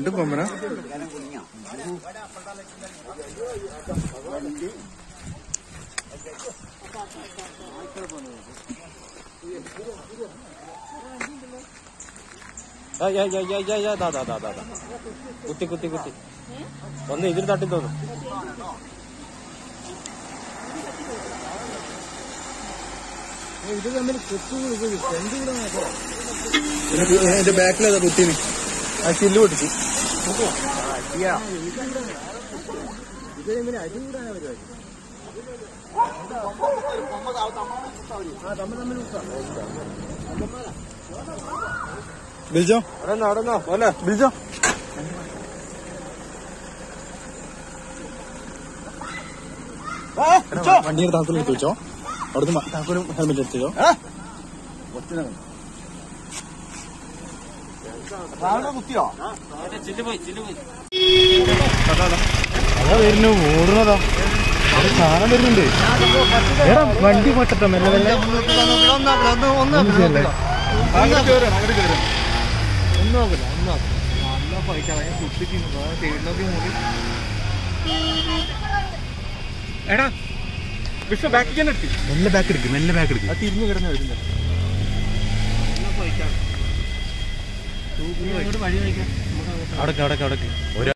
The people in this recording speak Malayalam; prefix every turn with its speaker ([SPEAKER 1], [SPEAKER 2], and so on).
[SPEAKER 1] രണ്ടും കൊമ്പന.
[SPEAKER 2] കുത്തി കുത്തി കുത്തി ഒന്ന് ഇതിൽ തട്ടി തോന്നും. ഇത് തമ്മിൽ
[SPEAKER 1] എന്റെ ബാക്കിലേതാ കുത്തിന് ആ ചില്ല് പൊട്ടിച്ചു.
[SPEAKER 2] ഇത് തമ്മിൽ അടി കൂടാനാ പരിപാടി.
[SPEAKER 1] ബിൽജോ
[SPEAKER 2] നടന്നോ പോലെ
[SPEAKER 1] ബിൽജോ വണ്ടിയുടെ താക്കോൽ എടുത്ത് വെച്ചോ. അവിടുന്ന് താക്കോലും ഹെൽമെറ്റ് എടുത്തോ.
[SPEAKER 2] കുത്തിയോ?
[SPEAKER 1] അതാ വരുന്നു ഓടുന്നതാ. അത് സാധനം വരുന്നുണ്ട്. എടാ വണ്ടി പൊട്ടട്ടോ മെല്ലെ മെല്ലെ.
[SPEAKER 2] എടാ വിഷ്ണു ബാക്ക് എടുക്കും.
[SPEAKER 1] മെല്ലെ ബാക്ക് എടുക്കും. മെല്ലെ ബാക്ക് എടുക്കും.
[SPEAKER 2] അത് തിരിഞ്ഞു കിടന്ന് വരുന്നത്.
[SPEAKER 1] അവിടേക്ക് അവിടേക്ക് അവിടേക്ക്